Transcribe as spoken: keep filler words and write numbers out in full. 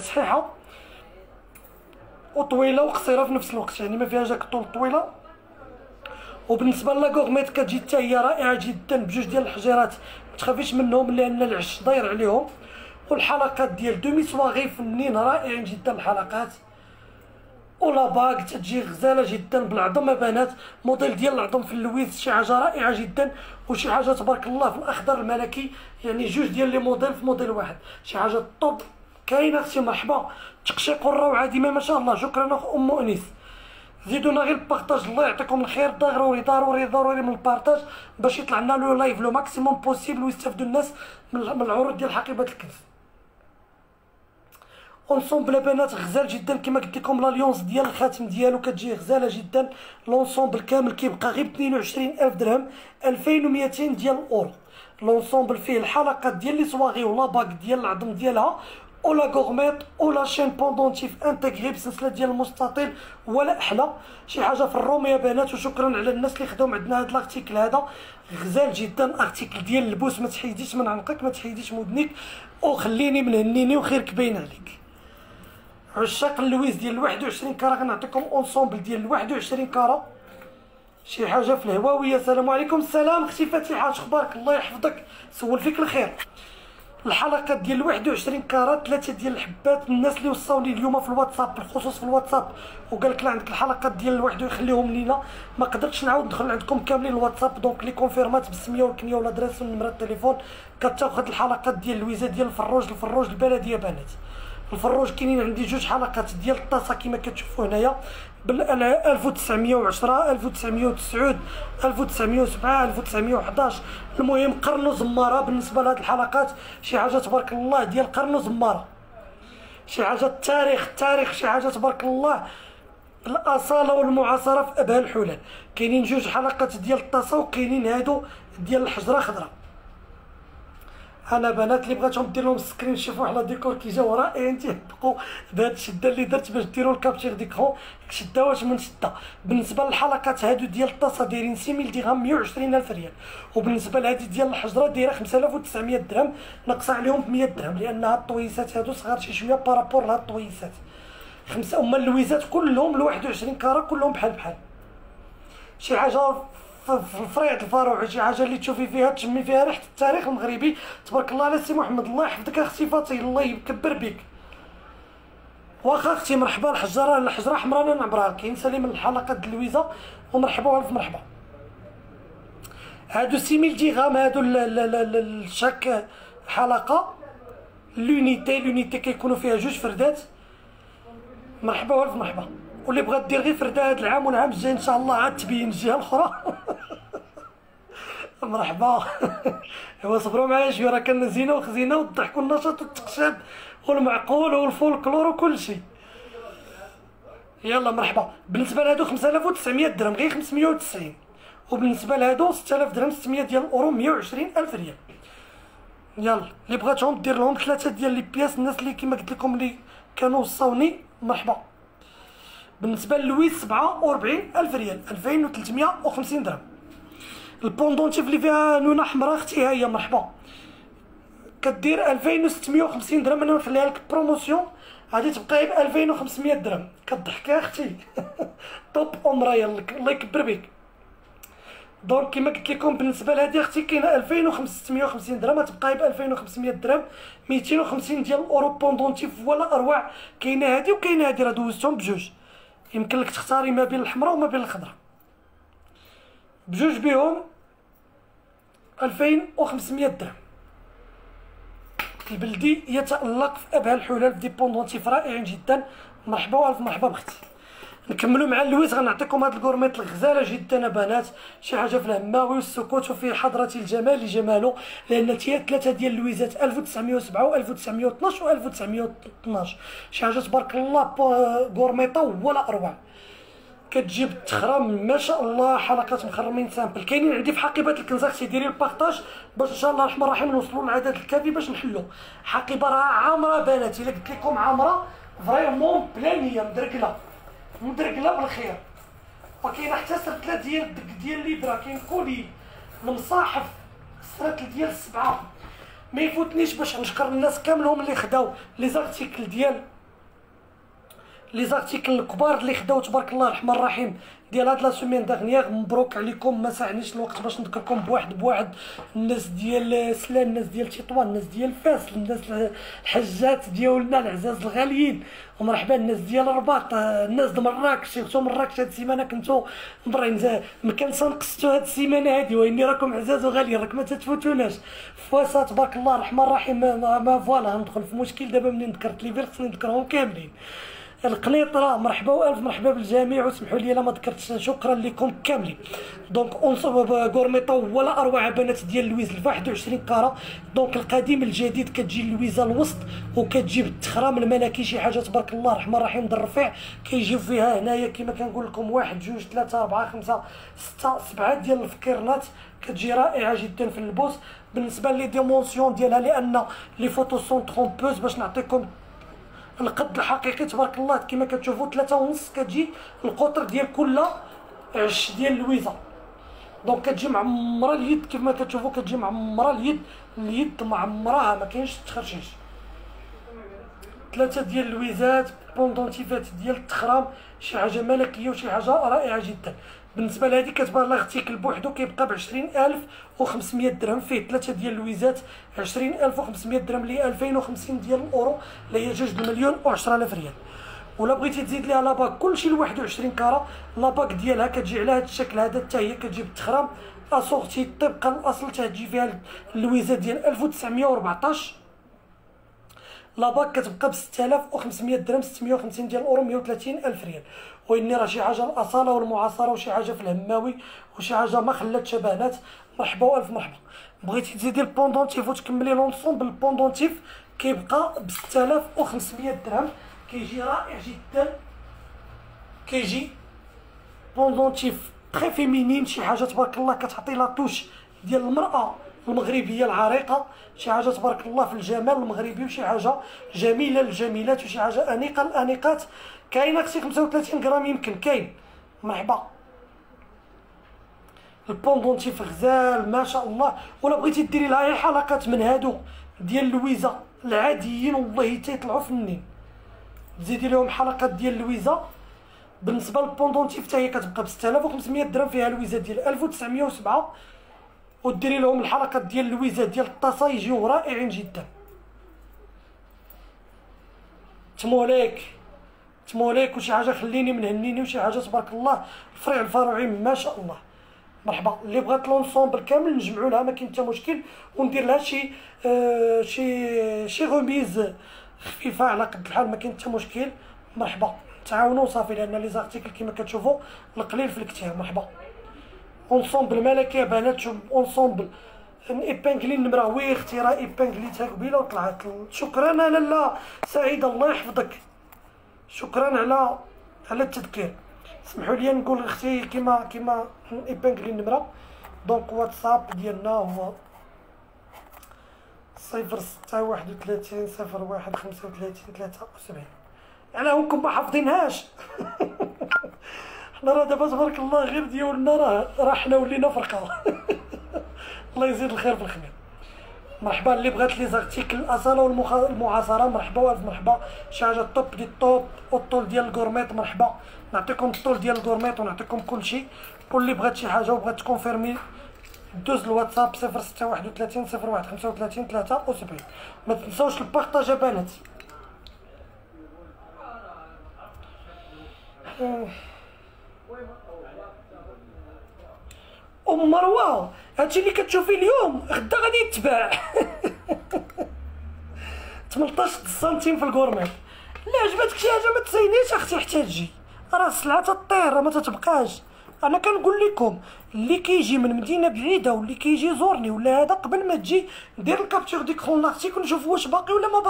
صحيحه وطويله وقصيره في نفس الوقت، يعني ما فيهاش داك الطول الطويله. وبالنسبه لا غورميت كتجي حتى هي رائعه جدا بجوج ديال الحجيرات، ما تخافيش منهم لان العش داير عليهم. والحلقات ديال دومي سواغي فنين رائعين جدا الحلقات. ولا باغ تتجي غزاله جدا بالعظم بنات، موديل ديال العظم في اللويز شي حاجه رائعه جدا، وشي حاجه تبارك الله في الاخضر الملكي، يعني جوج ديال لي موديل في موديل واحد، شي حاجه طوب كاينه. اختي مرحبا، تقشيق الروعه ديما ما شاء الله. شكرا اخ ام انيس. زيدونا غير البارطاج، الله يعطيكم الخير. ضروري ضروري ضروري من البارطاج باش يطلع لنا لو لايف لو ماكسيموم بوسيبل ويستافدوا الناس من العروض ديال حقيبه الكنز. اونسومبل بنات غزال جدا كما قلت لكم. لاليونس ديال الخاتم ديالو كتجي غزاله جدا. لونسومبل كامل كيبقى غير اثنين وعشرين ألف درهم، ألفين ومئتين ديال الاورو. لونسومبل فيه الحلقات ديال لي صواغي ولا باك ديال العظم ديالها ولا غورميت ولا شين بوندونتيف انتغري بسلسله ديال المستطيل ولا احلى. شي حاجه في الروم يا بنات. وشكرا على الناس اللي خداو عندنا هذا الارتيكل، هذا غزال جدا. ارتيكل ديال اللبوس، ما تحيديش من عنقك، ما تحيديش مودنيك، وخليني من هنيني وخير كبين عليك. عشاق اللويز ديال واحد وعشرين كاره غنعطيكم اونسومبل ديال واحد وعشرين كاره، شي حاجه في الهواويه. السلام عليكم. السلام اختي فاتحه، اخبارك؟ الله يحفظك، سول فيك الخير. الحلقات ديال واحد وعشرين كاره ثلاثه ديال الحبات. الناس اللي وصاوني اليوم في الواتساب بالخصوص في الواتساب وقال لك لا عندك الحلقات ديال الواحد ويخليهم لينا، ما قدرتش نعاود ندخل عندكم كاملين الواتساب. دونك لي كونفيرمات بالسميه والكنيه ولا دراسه ونمره التليفون كتاخذ الحلقات ديال اللويزه ديال الفروج. الفروج البلديه بنات، الفروج كاينين عندي جوج حلقات ديال الطاسه كما كتشوفوا هنايا بال ألف وتسعمية وعشرة ألف وتسعمية وتسعود ألف وتسعمية وسبعة ألف وتسعمية وحداش. المهم قرن وزماره بالنسبه لهاد الحلقات، شي حاجه تبارك الله ديال قرن وزماره، شي حاجه التاريخ التاريخ شي حاجه تبارك الله. الاصاله والمعاصره في ابها الحلال. كاينين جوج حلقات ديال الطاسه وكاينين هادو ديال الحجره خضراء. انا بنات اللي بغيتهم دير لهم سكرين شوفوا على ديكور كي جاو رائعين تيحققوا بهاد الشده اللي درت باش ديروا الكابتشر ديكرون شده واش من شده. بالنسبه للحلقات هادو ديال الطاسه دايرين ستة آلاف درهم مية وعشرين ألف ريال، وبالنسبه لهادي ديال الحجره دايره خمسة آلاف وتسعمية درهم، ناقصه عليهم ب مية درهم لان هاد الطويسات هادو صغار شي شويه بارابور لهاد الطويسات. خمسه هما اللويزات كلهم ل واحد وعشرين كاره كلهم بحال بحال، شي حاجه في الفريع الفاروع، شي حاجه اللي تشوفي فيها تشمي فيها ريحه التاريخ المغربي. تبارك الله على سي محمد، الله يحفظك اختي فاطمه، الله يكبر بك. واخا اختي مرحبا. الحجره الحجره حمراء انا نعبرها كاين سليم من الحلقات د اللويزه ومرحبا والف مرحبا. هادو ستة آلاف درهم هادو شاك حلقه لونيتي لونيتي كيكونوا فيها جوج فردات. مرحبا والف مرحبا. واللي بغات دير غير فرده هاد العام والعام الجاي ان شاء الله عاد تبين الجهه الاخرى. مرحبا. ايوا صبروا معايا شويه، راه كان زينه وخزينه والضحك والنشاط والتقشاب والمعقول والفولكلور وكل شيء. يلا مرحبا. بالنسبه لهادو خمسة آلاف وتسعمية درهم غير خمسمية وتسعين، وبالنسبه لهادو ستة آلاف درهم ستمية ديال الاورو مية وعشرين ألف ريال. يلا اللي بغاتهم دير لهم ثلاثه ديال لي بياس، الناس اللي كما قلت لكم اللي كانوا وصاوني مرحبا. بالنسبه للويس سبعة وأربعين ألف ريال ألفين وثلاثمية وخمسين درهم. البوندونتيف اللي فيها نونه حمراء اختي ها هي مرحبا كدير ألفين وستمية وخمسين درهم. انا نخليها لك بروموسيون غادي تبقى ب ألفين وخمسمية درهم. كضحكي اختي. طوب عمرها الله يكبر بك. دونك كما قلت لكم بالنسبه لهذه اختي كاينه ألفين وستمية وخمسين درهم تبقى ب ألفين وخمسمية درهم، ميتين وخمسين ديال الاورو بوندونتيف ولا اروع. كاينه هذه وكاينه هذه راه دوزتهم بجوج، يمكن لك تختاري ما بين الحمراء وما بين الخضراء. بجوج بهم ألفين وخمسمية درهم. البلدي يتألق في ابها الحلال في ديبوندونتيف رائعين جدا. مرحبا والف مرحبا بختي. نكملوا مع اللويز. غنعطيكم هاد الكورميط الغزاله جدا بنات، شي حاجه في الهماوي والسكوت وفي حضره الجمال لجماله، لان تي ثلاثه ديال اللويزات ألف وتسعمية وسبعة و ألف وتسعمية واثناش و ألف وتسعمية واثناش. شي حاجه تبارك الله كورميطه ولا اروع. كتجيب التخرم ما شاء الله، حلقات مخرمين سامبل. كاينين عندي في حقيبه الكنز اختي ديري البارطاج باش ان شاء الله الرحمن الرحيم نوصلوا للعدد الكافي باش نحلوا. حقيبه راه عامره بنات، الا قلت لكم عامره فريمون بلانيه مدركله مدركله بالخير. وكاين حتى سرتله ديال الدق ديال ليبرا، كاين كولي المصاحف السرتل ديال السبعه. ما يفوتنيش باش نشكر الناس كاملهم اللي خداو لي زارتيكل ديال لي زارتيكل الكبار اللي خداو تبارك الله الرحمن الرحيم ديال هاد لا سومين داغنيير. مبروك عليكم، ما ساعنيش الوقت باش نذكركم بواحد بواحد. الناس ديال سلان، الناس ديال تطوان، الناس ديال فاس، الناس الحجات ديالنا العزاز الغاليين، ومرحبا الناس ديال الرباط، الناس د مراكش. سيرتو مراكش هاد السيمانه كنتو مرين مكان تنقصتو هاد السيمانه هادي، واني راكم عزاز وغاليين، راك ما تتفوتوناش. فواسا تبارك الله الرحمن الرحيم. ما, ما فوالا ندخل في مشكل دابا منين ذكرت لي فير خصني نذكرهم كاملين. القنيطره مرحبا والف مرحبا بالجميع، وسمحوا لي الا ما ذكرتش، شكرا لكم كاملين. دونك اونصوب غورميطو ولا اروع بنات ديال لويز ل واحد وعشرين كاره. دونك القديم الجديد كتجي اللويزه الوسط وكتجيب التخرام الملكي، شي حاجه تبارك الله الرحمن الرحيم د الرفيع. كيجيو فيها هنايا كما كنقول لكم واحد جوج ثلاثه اربعه خمسه سته سبعه ديال الفكيرنات، كتجي رائعه جدا في اللبوس. بالنسبه لي ديمونسيون ديالها، لان لي فوتو سون ترومبوز باش نعطيكم القد الحقيقي تبارك الله كما كتشوفوا ثلاثة ونص. كتجي القطر ديال كل عش ديال لويزه. دونك كتجي معمره اليد كما كتشوفوا، كتجي معمره اليد، اليد معمراها ما كاينش تخرشيش. ثلاثه ديال اللويزات بوندونتيفات ديال التخرام، شي حاجه ملكيه وشي حاجه رائعه جدا. بالنسبه لهذه كتبان لاغتيكل بوحدو كيبقى ب عشرين ألف وخمسمية درهم، فيه ثلاثه ديال اللويزات عشرين ألف وخمسمية درهم ل ألفين وخمسين ديال الاورو، اللي هي جوج المليون وعشرة آلاف ريال. ولا بغيتي تزيد ليها لاباك كلشي ل واحد وعشرين كاره، لاباك ديالها كتجي على هذا الشكل هذا حتى هي كتجي بالتخرام اسورتي طبقا للاصل، تجي فيها اللويزه ديال ألف وتسعمية وأربعطاش. لاباك كتبقى ب ستة آلاف وخمسمية درهم، ستمية وخمسين ديال الاورو، مية وثلاثين ألف ريال. واني راه شي حاجه الاصاله والمعاصره وشي حاجه في الهماوي وشي حاجه ما خلات شبانات. مرحبا والف مرحبا. بغيتي تزيدي البوندونتيف وتكملي لونسومبل، البوندونتيف كيبقى ب ستة آلاف وخمسمية درهم، كيجي رائع جدا. كيجي بوندونتيف تري فيمينين، شي حاجه تبارك الله كتعطي لا توش ديال المراه المغربيه العريقه، شي حاجه تبارك الله في الجمال المغربي، وشي حاجه جميله للجميلات، وشي حاجه انيقه للانيقات. كاينه اختي خمسة وثلاثين غرام يمكن كاين. مرحبا. البوندونتيف غزال ما شاء الله. ولا بغيتي ديري لها حلقات من هادو ديال لويزه العاديين والله تيطلعوا فنين، تزيدي لهم حلقات ديال لويزه. بالنسبه للبوندونتيف حتى هي كتبقى ب ستة آلاف وخمسمية درهم، فيها لويزه ديال ألف وتسعمية وسبعة، وديري لهم الحلقات ديال لويزه ديال الطاسه يجيو رائعين جدا. تموليك تموليك وشي حاجه خليني من هنيني، وشي حاجه تبارك الله الفريع الفروعي ما شاء الله. مرحبا. اللي بغات لونسومبل كامل نجمعوا لها ما كاين حتى مشكل، وندير لها شي آه شي شي غوميز خفيفه على قد الحال، ما كاين حتى مشكل. مرحبا. تعاونوا صافي، لان لي زارتيكل كما كتشوفوا القليل في الكتاب. مرحبا. اونسومبل ملكي بنات، اونسومبل ايبانكلي النمره. وي اختي راه ايبانكليتها قبيله وطلعت. شكرا لاله سعيده الله يحفظك، شكرا على على التذكير. سمحوا لي نقول اختي كيما كيما ايبانكلي النمره. دونك واتساب ديالنا هو صفر ستة واحد وثلاثين صفر واحد خمسة وثلاثين ثلاثة وسبعين. على هاكم ما حافظينهاش. حنا راه دابا تبارك الله غير ديالنا راه راه حنا ولينا فرقه. الله يزيد الخير في الخير. مرحبا. اللي بغات لي زارتيكل الاصاله والمعاصره مرحبا والف مرحبا. شي حاجه طوب دي طوب، والطول ديال الكورميط مرحبا. نعطيكم الطول ديال الكورميط ونعطيكم كلشي. كل اللي بغات شي حاجه وبغات تكونفيرمي دوز الواتساب صفر ستة واحد وثلاثين صفر واحد خمسة وثلاثين ثلاثة وسبعين. ما تنساوش البارطاج بنات. ام مروه هادشي اللي كتشوفي اليوم غدا غادي يتباع. ثمنطاش سنتيم في الكورميط. لا عجبتك شي حاجه ما تساينيش اختي حتى تجي، راه السلعه تطير راه ما تتبقاش. انا كنقول لكم اللي كيجي من مدينه بعيده واللي كيجي يزورني ولا هذا، قبل ما تجي دير الكابتور ديكرون لاختيك ونشوف واش باقي ولا ما باقي.